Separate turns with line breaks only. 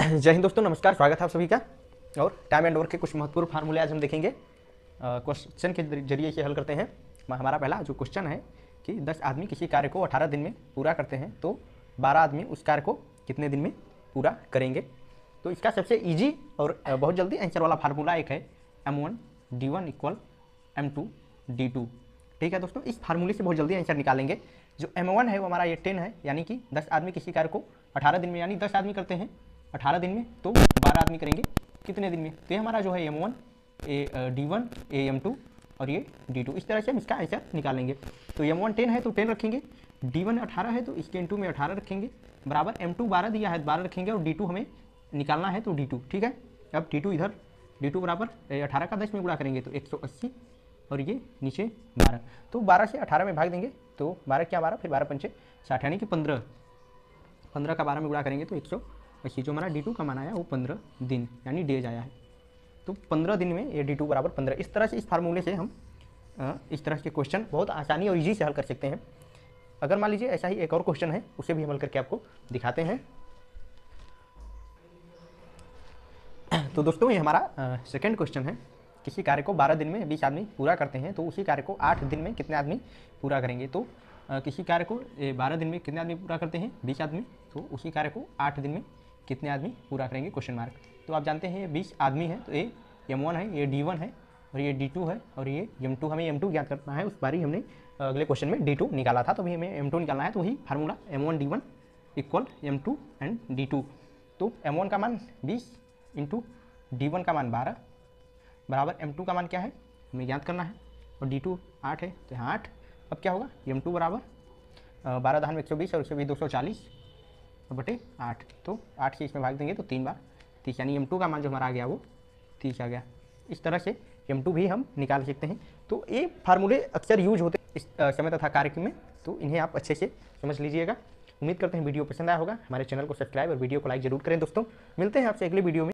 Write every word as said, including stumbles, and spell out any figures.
जय हिंद दोस्तों, नमस्कार। स्वागत है आप सभी का। और टाइम एंड वर्क के कुछ महत्वपूर्ण फार्मूले आज हम देखेंगे, क्वेश्चन के जरिए से हल करते हैं। हमारा पहला जो क्वेश्चन है कि दस आदमी किसी कार्य को अठारह दिन में पूरा करते हैं तो बारह आदमी उस कार्य को कितने दिन में पूरा करेंगे। तो इसका सबसे ईजी और बहुत जल्दी आंसर वाला फार्मूला एक है M one D one equal M two D two. ठीक है दोस्तों, इस फार्मूले से बहुत जल्दी आंसर निकालेंगे। जो एम वन है वो हमारा ये टेन है, यानी कि दस आदमी किसी कार्य को अठारह दिन में, यानी दस आदमी करते हैं अठारह दिन में, तो बारह आदमी करेंगे कितने दिन में। तो ये हमारा जो है M one A D one A M two और ये डी टू। इस तरह से हम इसका आंसर निकालेंगे। तो एम वन टेन है तो टेन रखेंगे, डी वन अठारह है तो इसके इंटू में अठारह रखेंगे, बराबर एम टू बारह दिया है बारह रखेंगे, और डी टू हमें निकालना है तो डी टू। ठीक है, अब डी टू इधर, डी टू बराबर अठारह का दस में गुणा करेंगे तो एक सौ अस्सी, और ये नीचे बारह। तो बारह से अठारह में भाग देंगे तो बारह क्या बारह, फिर बारह पंचे साठ, यानी कि पंद्रह। पंद्रह का बारह में गुणा करेंगे तो एक सौ अस्सी। जो हमारा डी टू का मान आया वो पंद्रह दिन यानी डेज आया है। तो पंद्रह दिन में ये डी टू बराबर पंद्रह। इस तरह से इस फार्मूले से हम इस तरह के क्वेश्चन बहुत आसानी और ईजी से हल कर सकते हैं। अगर मान लीजिए ऐसा ही एक और क्वेश्चन है, उसे भी हम हल करके आपको दिखाते हैं। तो दोस्तों ये हमारा सेकेंड क्वेश्चन है। किसी कार्य को बारह दिन में बीस आदमी पूरा करते हैं तो उसी कार्य को आठ दिन में कितने आदमी पूरा करेंगे। तो आ, किसी कार्य को बारह दिन में कितने आदमी पूरा करते हैं, बीस आदमी, तो उसी कार्य को आठ दिन में कितने आदमी पूरा करेंगे, क्वेश्चन मार्क। तो आप जानते हैं ये बीस आदमी है तो ये एम वन है, ये डी वन है, और ये डी टू है, और ये एम टू। हमें एम टू ज्ञात करना है। उस बार ही हमने अगले क्वेश्चन में डी टू निकाला था, तो अभी हमें एम टू निकालना है। तो वही formula M one D one equal M two and D two. तो एम वन का मान बीस इंटू डी वन का मान बारह बराबर एम टू का मान क्या है हमें ज्ञात करना है, और डी टू आठ है तो यहाँ आठ। अब क्या होगा, एम टू बराबर बारह दहान में एक सौ बीस और एक सौ बीस दो सौ चालीस बटे आठ। तो आठ से इसमें भाग देंगे तो तीन बार तीस, यानी एम टू का मान जो हमारा आ गया वो तीस आ गया। इस तरह से एम टू भी हम निकाल सकते हैं। तो ये फार्मूले अक्सर यूज होते हैं इस समय तथा कार्य में, तो इन्हें आप अच्छे से समझ लीजिएगा। उम्मीद करते हैं वीडियो पसंद आया होगा। हमारे चैनल को सब्सक्राइब और वीडियो को लाइक जरूर करें दोस्तों। मिलते हैं आपसे अगले वीडियो में।